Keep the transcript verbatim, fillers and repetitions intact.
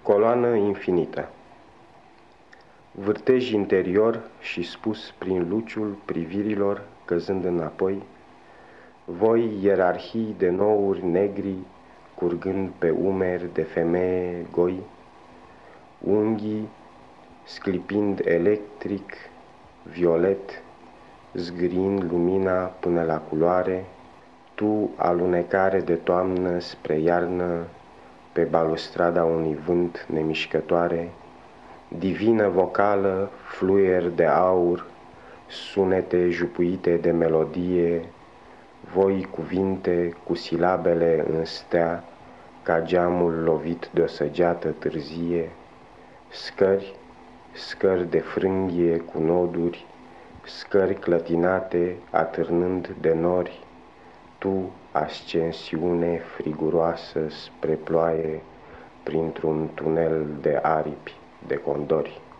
Coloană infinită. Vârtej interior și spus prin luciul privirilor căzând înapoi, voi ierarhii de nouri negri curgând pe umeri de femeie goi, unghii sclipind electric, violet, zgâriind lumina până la culoare, tu alunecare de toamnă spre iarnă pe balustrada unui vânt nemișcătoare, divină vocală, fluier de aur, sunete jupuite de melodie, voi cuvinte cu silabele în stea, ca geamul lovit de o săgeată târzie, scări, scări de frânghie cu noduri, scări clătinate atârnând de nori, tu, ascensiune friguroasă spre ploaie, printr-un tunel de aripi de condori.